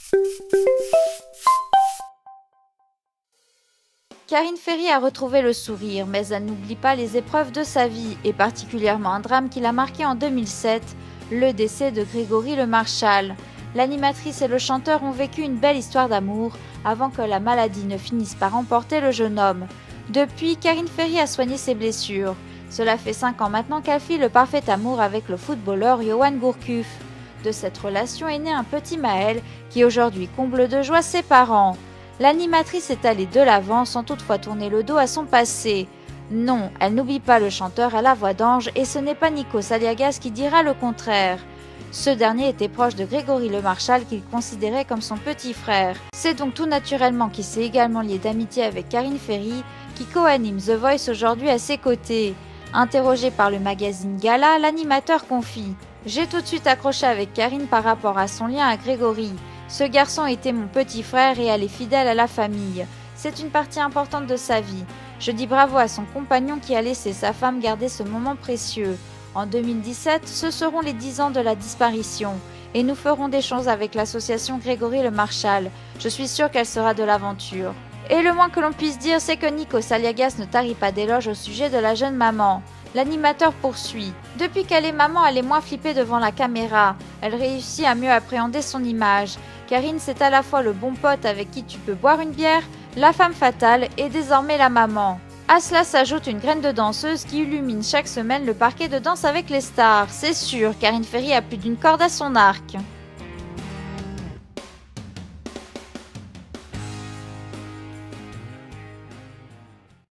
Karine Ferry a retrouvé le sourire, mais elle n'oublie pas les épreuves de sa vie, et particulièrement un drame qui l'a marqué en 2007, le décès de Grégory Le Marchal. L'animatrice et le chanteur ont vécu une belle histoire d'amour avant que la maladie ne finisse par emporter le jeune homme. Depuis, Karine Ferry a soigné ses blessures. Cela fait 5 ans maintenant qu'elle vit le parfait amour avec le footballeur Yoann Gourcuff. De cette relation est né un petit Maël qui aujourd'hui comble de joie ses parents. L'animatrice est allée de l'avant sans toutefois tourner le dos à son passé. Non, elle n'oublie pas le chanteur à la voix d'ange et ce n'est pas Nikos Aliagas qui dira le contraire. Ce dernier était proche de Grégory Le Marchal qu'il considérait comme son petit frère. C'est donc tout naturellement qu'il s'est également lié d'amitié avec Karine Ferry qui co-anime The Voice aujourd'hui à ses côtés. Interrogé par le magazine Gala, l'animateur confie « J'ai tout de suite accroché avec Karine par rapport à son lien à Grégory. Ce garçon était mon petit frère et elle est fidèle à la famille. C'est une partie importante de sa vie. Je dis bravo à son compagnon qui a laissé sa femme garder ce moment précieux. En 2017, ce seront les 10 ans de la disparition. Et nous ferons des choses avec l'association Grégory Le Marchal. Je suis sûre qu'elle sera de l'aventure. » Et le moins que l'on puisse dire, c'est que Nikos Aliagas ne tarit pas d'éloges au sujet de la jeune maman. L'animateur poursuit. Depuis qu'elle est maman, elle est moins flippée devant la caméra. Elle réussit à mieux appréhender son image. Karine, c'est à la fois le bon pote avec qui tu peux boire une bière, la femme fatale et désormais la maman. À cela s'ajoute une graine de danseuse qui illumine chaque semaine le parquet de Danse avec les stars. C'est sûr, Karine Ferry a plus d'une corde à son arc.